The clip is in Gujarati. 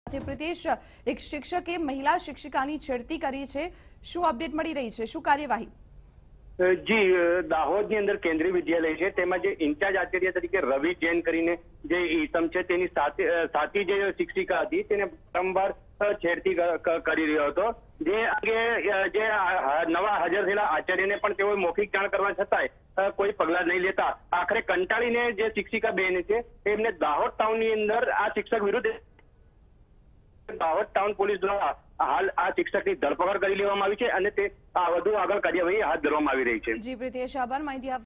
પ્રિતેશ, એક શિક્ષકે મહિલા શિક્ષિકાની છેડતી કરી છે, શું અપડેટ મળી રહી છે, શું કાર્યવાહી? જી, દાહોદની અંદર કેન્દ્રીય વિદ્યાલય છે, તેમાં જે ઇન્ચાર્જ આચાર્ય તરીકે રવિ જૈન કરીને જે ઈસમ છે, તેની સાથી જે શિક્ષિકા હતી તેને વારંવાર છેડતી કરી રહ્યો હતો. જે અંગે જે નવા હાજર થયેલા આચાર્યને પણ તેઓ મૌખિક જાણ કરવા છતાંય કોઈ પગલા નહીં લેતા આખરે કંટાળીને જે શિક્ષિકા બેન છે એમને દાહોદ ટાઉનની અંદર આ શિક્ષક વિરુદ્ધ દાહોદ ટાઉન પોલીસ દ્વારા હાલ આ શિક્ષકની ધરપકડ કરી લેવામાં આવી છે અને તે વધુ આગળ કાર્યવાહી હાથ ધરવામાં આવી રહી છે. જી પ્રિતેશ, આભાર માહિતી